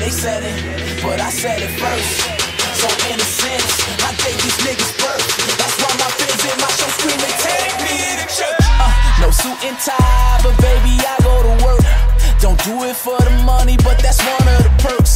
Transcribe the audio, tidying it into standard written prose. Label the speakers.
Speaker 1: they said it, but I said it first. So in a sense, I gave these niggas birth. That's why my fans in my show screaming, take me to church. No suit and tie, but baby, I go to work. Don't do it for the money, but that's one of the perks.